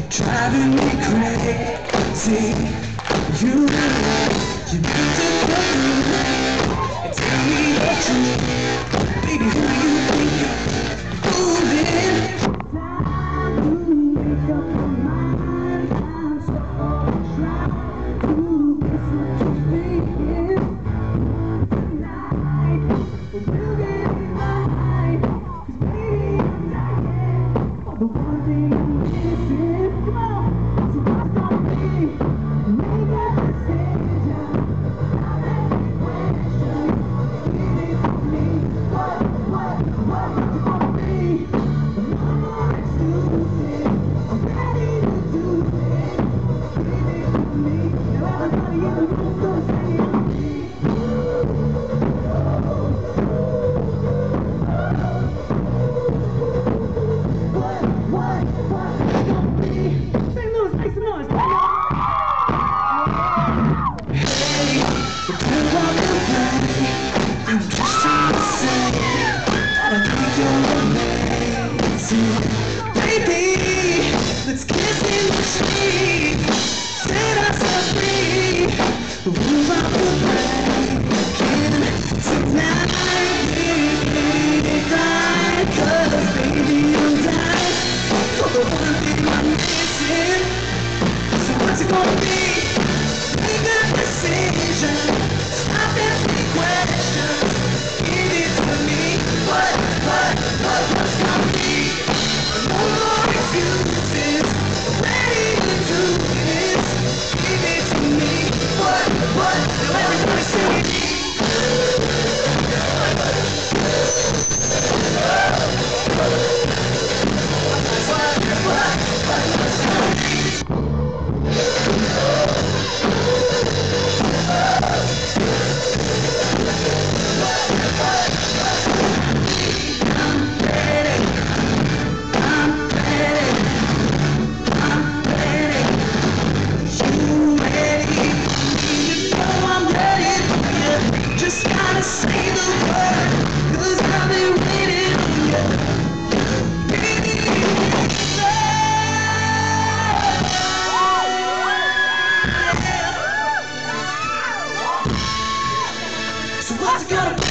driving me crazy. You need to come through and tell me the truth. Baby, who do you think you're fooling? Time to make up my mind. I'm so trying to guess what you're thinking tonight. But we'll get it right. 'Cause baby, I'm dying for the one thing I'm missing. Come on, so what's gonna be? Make a decision. Not any question. Give it to me. What you gonna be? No more excuses. I'm ready to do this. Give it to me. Now everybody in the room gonna say it with me. What you gonna be? St. Louis, make some noise. Hey, but you want to play. I'm just trying to say that I think you're amazing. Baby, let's kiss in the street. Set ourselves free. Move out the breaking tonight. Right, 'cause baby, I'm dying for the one thing I'm missing. So what's it gonna be? Make a decision. Stop asking questions. Give it to me. What's gonna be? No more excuses. Ready to do this. Give it to me. Now everybody sing it. Just gotta say the word, 'cause I've been waiting on you. So what's it gonna be?